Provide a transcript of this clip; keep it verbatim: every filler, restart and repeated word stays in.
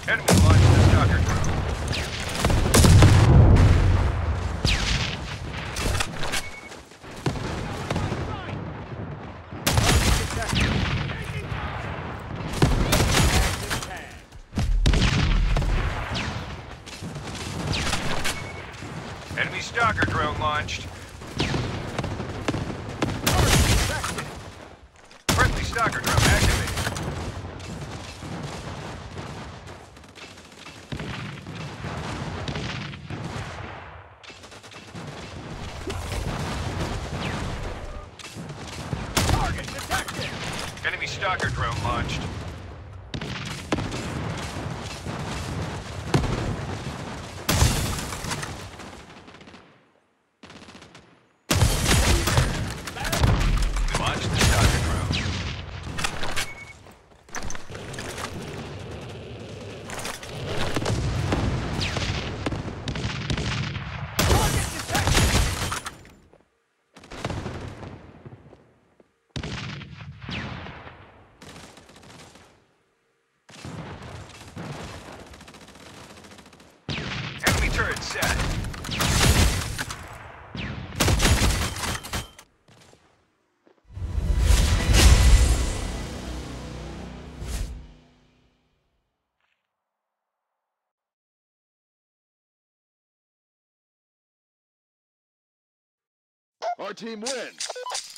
Enemy launched the Stalker drone. Enemy Stalker drone launched. Friendly Stalker drone activated. Target detected. Enemy Stalker drone launched. Launched the Stalker drone. Target detected. Enemy turret set. Our team wins.